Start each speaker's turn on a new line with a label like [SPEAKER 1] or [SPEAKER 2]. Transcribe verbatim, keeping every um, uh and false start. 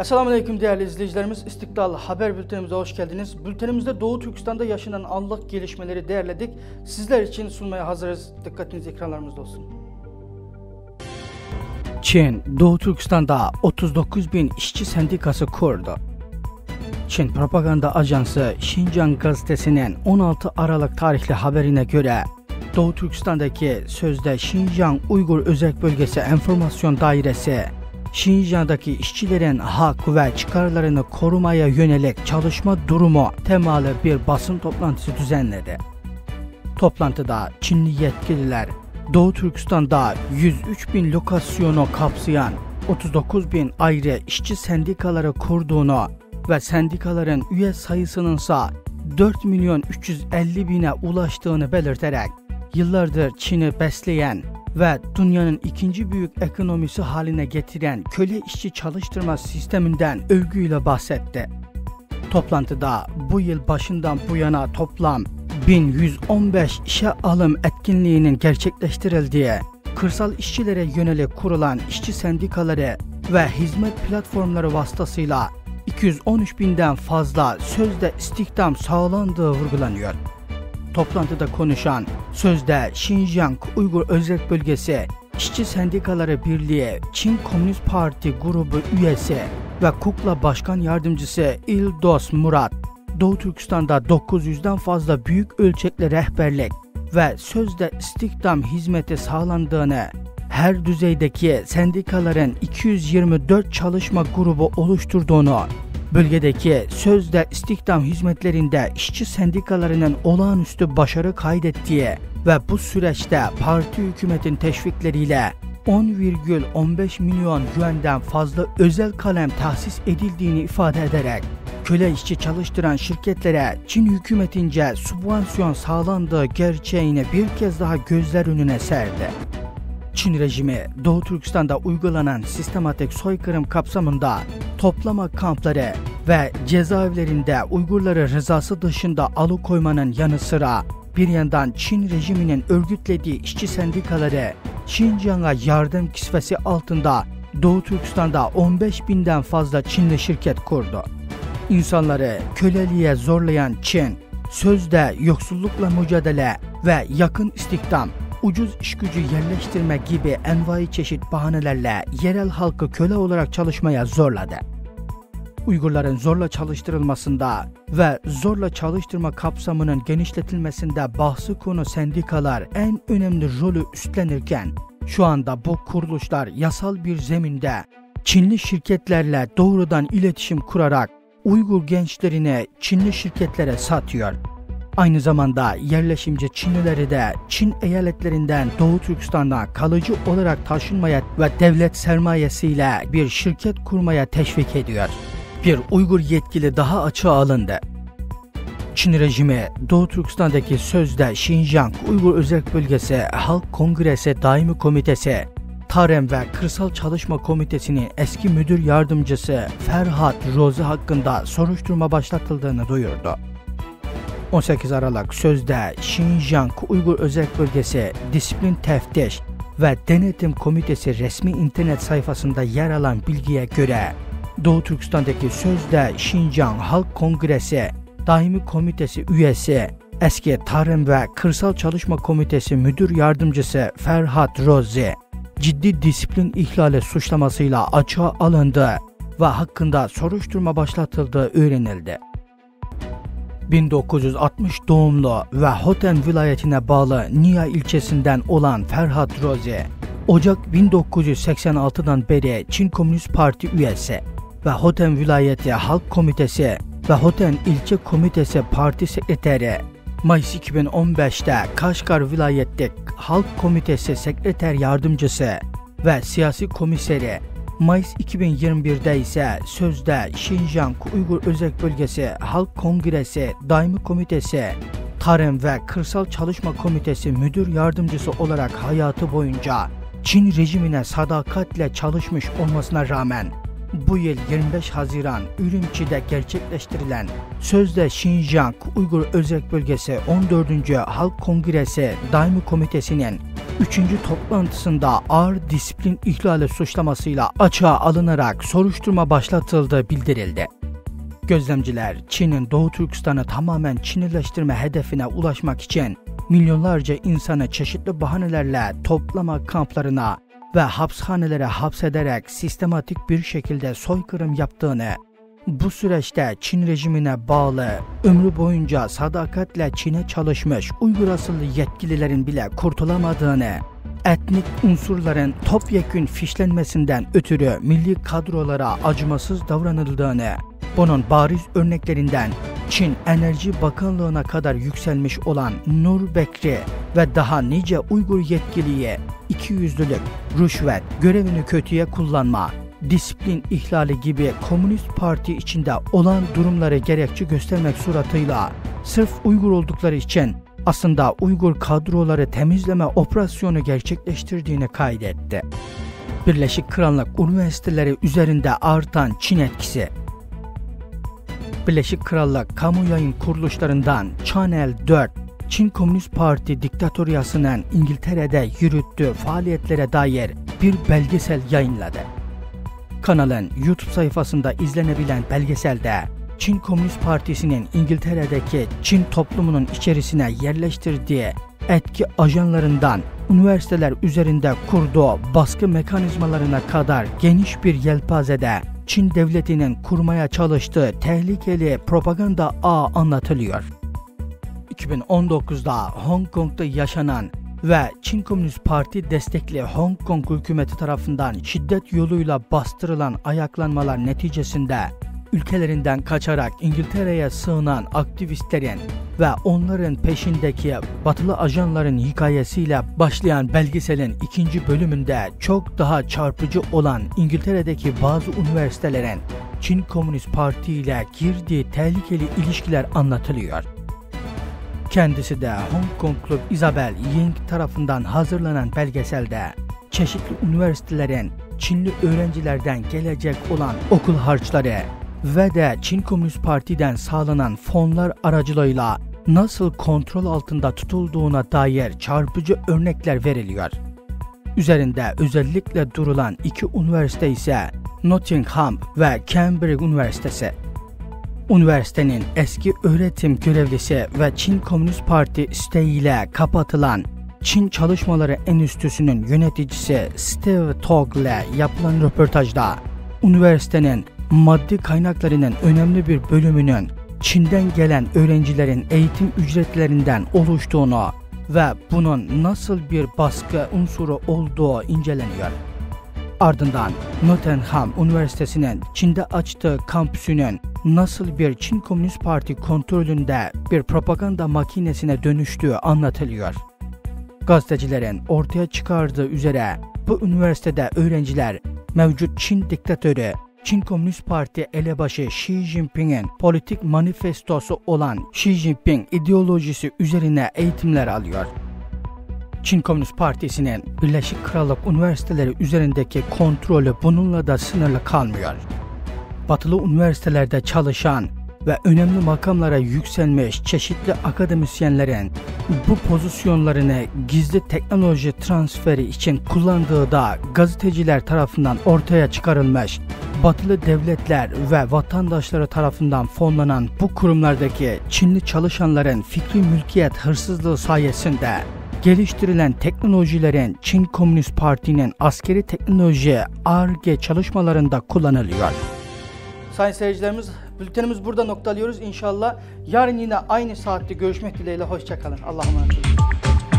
[SPEAKER 1] Selamünaleyküm değerli izleyicilerimiz. İstiklal Haber Bültenimize hoş geldiniz. Bültenimizde Doğu Türkistan'da yaşanan anlık gelişmeleri değerledik. Sizler için sunmaya hazırız. Dikkatiniz ekranlarımızda olsun. Çin, Doğu Türkistan'da otuz dokuz bin işçi sendikası kurdu. Çin Propaganda Ajansı Xinjiang gazetesinin on altı Aralık tarihli haberine göre Doğu Türkistan'daki sözde Xinjiang Uygur Özerk Bölgesi Enformasyon Dairesi, Xinjiang'daki işçilerin hak ve çıkarlarını korumaya yönelik çalışma durumu temalı bir basın toplantısı düzenledi. Toplantıda Çinli yetkililer Doğu Türkistan'da yüz üç bin lokasyonu kapsayan otuz dokuz bin ayrı işçi sendikaları kurduğunu ve sendikaların üye sayısının ise dört milyon üç yüz elli bine ulaştığını belirterek yıllardır Çin'i besleyen ve dünyanın ikinci büyük ekonomisi haline getiren köle işçi çalıştırma sisteminden övgüyle bahsetti. Toplantıda bu yıl başından bu yana toplam bin yüz on beş işe alım etkinliğinin gerçekleştirildiği, kırsal işçilere yönelik kurulan işçi sendikaları ve hizmet platformları vasıtasıyla iki yüz on üç binden fazla sözde istihdam sağlandığı vurgulanıyor. Toplantıda konuşan sözde Xinjiang Uygur Özerk Bölgesi İşçi Sendikaları Birliği Çin Komünist Parti grubu üyesi ve Kukla Başkan Yardımcısı İldos Murat, Doğu Türkistan'da dokuz yüzden fazla büyük ölçekli rehberlik ve sözde istihdam hizmeti sağlandığını, her düzeydeki sendikaların iki yüz yirmi dört çalışma grubu oluşturduğunu, bölgedeki sözde istihdam hizmetlerinde işçi sendikalarının olağanüstü başarı kaydettiği ve bu süreçte parti hükümetin teşvikleriyle on virgül on beş milyon yuan'den fazla özel kalem tahsis edildiğini ifade ederek köle işçi çalıştıran şirketlere Çin hükümetince sübvansiyon sağlandığı gerçeğini bir kez daha gözler önüne serdi. Çin rejimi Doğu Türkistan'da uygulanan sistematik soykırım kapsamında toplama kampları ve cezaevlerinde Uygurları rızası dışında alıkoymanın yanı sıra bir yandan Çin rejiminin örgütlediği işçi sendikaları Xinjiang'a yardım kisvesi altında Doğu Türkistan'da on beş binden fazla Çinli şirket kurdu. İnsanları köleliğe zorlayan Çin, sözde yoksullukla mücadele ve yakın istihdam, ucuz işgücü yerleştirme gibi envai çeşit bahanelerle yerel halkı köle olarak çalışmaya zorladı. Uygurların zorla çalıştırılmasında ve zorla çalıştırma kapsamının genişletilmesinde bahsi konu sendikalar en önemli rolü üstlenirken, şu anda bu kuruluşlar yasal bir zeminde Çinli şirketlerle doğrudan iletişim kurarak Uygur gençlerini Çinli şirketlere satıyor. Aynı zamanda yerleşimci Çinlileri de Çin eyaletlerinden Doğu Türkistan'a kalıcı olarak taşınmaya ve devlet sermayesiyle bir şirket kurmaya teşvik ediyor. Bir Uygur yetkili daha açığa alındı. Çin rejimi Doğu Türkistan'daki sözde Xinjiang Uygur Özerk Bölgesi Halk Kongresi Daimi Komitesi, Tarım ve Kırsal Çalışma Komitesi'nin eski müdür yardımcısı Ferhat Rozi hakkında soruşturma başlatıldığını duyurdu. on sekiz Aralık sözde Xinjiang Uygur Özerk Bölgesi Disiplin Teftiş ve Denetim Komitesi resmi internet sayfasında yer alan bilgiye göre Doğu Türkistan'daki sözde Xinjiang Halk Kongresi Daimi Komitesi üyesi eski Tarım ve Kırsal Çalışma Komitesi müdür yardımcısı Ferhat Rozi ciddi disiplin ihlali suçlamasıyla açığa alındı ve hakkında soruşturma başlatıldığı öğrenildi. bin dokuz yüz altmış doğumlu ve Hoten vilayetine bağlı Nia ilçesinden olan Ferhat Rozi, Ocak bin dokuz yüz seksen altıdan beri Çin Komünist Parti üyesi ve Hoten Vilayeti Halk Komitesi ve Hoten İlçe Komitesi Parti Sekreteri, Mayıs iki bin on beşte Kaşgar Vilayeti Halk Komitesi Sekreter Yardımcısı ve Siyasi Komiseri, Mayıs iki bin yirmi birde ise sözde Xinjiang Uygur Özerk Bölgesi Halk Kongresi Daimi Komitesi, Tarım ve Kırsal Çalışma Komitesi Müdür Yardımcısı olarak hayatı boyunca Çin rejimine sadakatle çalışmış olmasına rağmen bu yıl yirmi beş Haziran Ürümçi'de gerçekleştirilen sözde Xinjiang Uygur Özerk Bölgesi on dördüncü Halk Kongresi Daimi Komitesi'nin üçüncü toplantısında ağır disiplin ihlali suçlamasıyla açığa alınarak soruşturma başlatıldığı bildirildi. Gözlemciler, Çin'in Doğu Türkistan'ı tamamen Çinileştirme hedefine ulaşmak için milyonlarca insanı çeşitli bahanelerle toplama kamplarına ve hapishanelere hapsederek sistematik bir şekilde soykırım yaptığını, bu süreçte Çin rejimine bağlı, ömrü boyunca sadakatle Çin'e çalışmış Uygur asıllı yetkililerin bile kurtulamadığını, etnik unsurların topyekün fişlenmesinden ötürü milli kadrolara acımasız davranıldığını, bunun bariz örneklerinden Çin Enerji Bakanlığı'na kadar yükselmiş olan Nur Bekri ve daha nice Uygur yetkiliye ikiyüzlülük, rüşvet, görevini kötüye kullanma, disiplin ihlali gibi Komünist Parti içinde olan durumları gerekçe göstermek suratıyla sırf Uygur oldukları için aslında Uygur kadroları temizleme operasyonu gerçekleştirdiğini kaydetti. Birleşik Krallık üniversiteleri üzerinde artan Çin etkisi. Birleşik Krallık kamu yayın kuruluşlarından Channel dört, Çin Komünist Parti diktatöryasının İngiltere'de yürüttüğü faaliyetlere dair bir belgesel yayınladı. Kanalın YouTube sayfasında izlenebilen belgeselde Çin Komünist Partisi'nin İngiltere'deki Çin toplumunun içerisine yerleştirdiği etki ajanlarından üniversiteler üzerinde kurduğu baskı mekanizmalarına kadar geniş bir yelpazede Çin devletinin kurmaya çalıştığı tehlikeli propaganda ağı anlatılıyor. iki bin on dokuzda Hong Kong'da yaşanan ve Çin Komünist Parti destekli Hong Kong hükümeti tarafından şiddet yoluyla bastırılan ayaklanmalar neticesinde ülkelerinden kaçarak İngiltere'ye sığınan aktivistlerin ve onların peşindeki batılı ajanların hikayesiyle başlayan belgeselin ikinci bölümünde çok daha çarpıcı olan İngiltere'deki bazı üniversitelerin Çin Komünist Parti ile girdiği tehlikeli ilişkiler anlatılıyor. Kendisi de Hong Konglu Isabel Ying tarafından hazırlanan belgeselde çeşitli üniversitelerin Çinli öğrencilerden gelecek olan okul harçları ve de Çin Komünist Parti'den sağlanan fonlar aracılığıyla nasıl kontrol altında tutulduğuna dair çarpıcı örnekler veriliyor. Üzerinde özellikle durulan iki üniversite ise Nottingham ve Cambridge Üniversitesi. Üniversitenin eski öğretim görevlisi ve Çin Komünist Parti isteğiyle kapatılan Çin Çalışmaları Enstitüsü'nün yöneticisi Steve Tog ile yapılan röportajda üniversitenin maddi kaynaklarının önemli bir bölümünün Çin'den gelen öğrencilerin eğitim ücretlerinden oluştuğunu ve bunun nasıl bir baskı unsuru olduğu inceleniyor. Ardından Nottingham Üniversitesi'nin Çin'de açtığı kampüsünün nasıl bir Çin Komünist Parti kontrolünde bir propaganda makinesine dönüştüğü anlatılıyor. Gazetecilerin ortaya çıkardığı üzere bu üniversitede öğrenciler mevcut Çin diktatörü Çin Komünist Parti elebaşı Xi Jinping'in politik manifestosu olan Xi Jinping ideolojisi üzerine eğitimler alıyor. Çin Komünist Partisi'nin Birleşik Krallık üniversiteleri üzerindeki kontrolü bununla da sınırlı kalmıyor. Batılı üniversitelerde çalışan ve önemli makamlara yükselmiş çeşitli akademisyenlerin bu pozisyonlarını gizli teknoloji transferi için kullandığı da gazeteciler tarafından ortaya çıkarılmış, batılı devletler ve vatandaşları tarafından fonlanan bu kurumlardaki Çinli çalışanların fikri mülkiyet hırsızlığı sayesinde geliştirilen teknolojilerin Çin Komünist Parti'nin askeri teknoloji A R G çalışmalarında kullanılıyor. Sayın seyircilerimiz, bültenimiz burada noktalıyoruz. İnşallah yarın yine aynı saatte görüşmek dileğiyle. Hoşça kalın. Allah'a emanet olun.